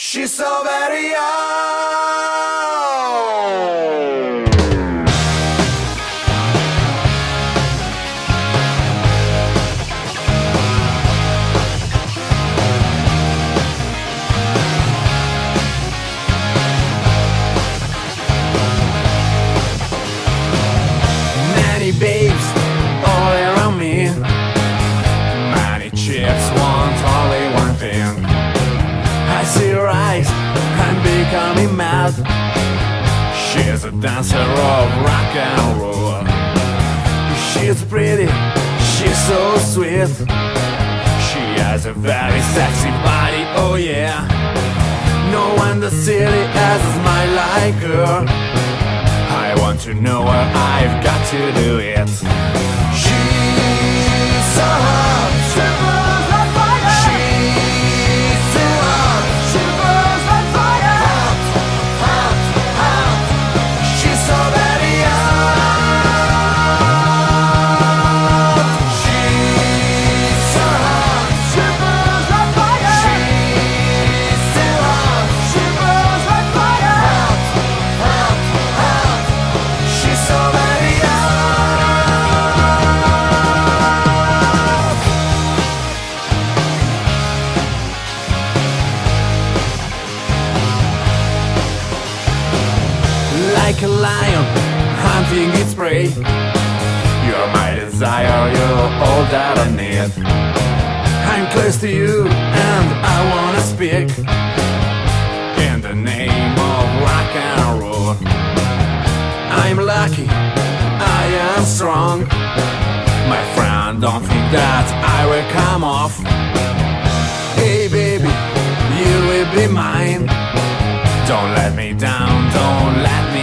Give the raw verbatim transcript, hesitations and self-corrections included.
She's so very young. Many babes all around me, many chicks want only one thing. I see her eyes, I'm becoming mad. She's a dancer of rock and roll. She's pretty, she's so sweet. She has a very sexy body, oh yeah. No one in the city has a smile like her. I want to know her, I've got to do it. She's so hot, she burns like fire. She's too hot, she burns like fire. Hot, hot, hot. She's so very hot. She's so hot, she burns like fire. She's too hot, she burns like fire. Hot, hot, hot. She's so very hot. Like a lion hunting its prey, you're my desire, you're all that I need. I'm close to you and I wanna speak in the name of rock and roll. I'm lucky, I am strong. My friend, don't think that I will come off. Hey baby, you will be mine. Don't let me down, don't let me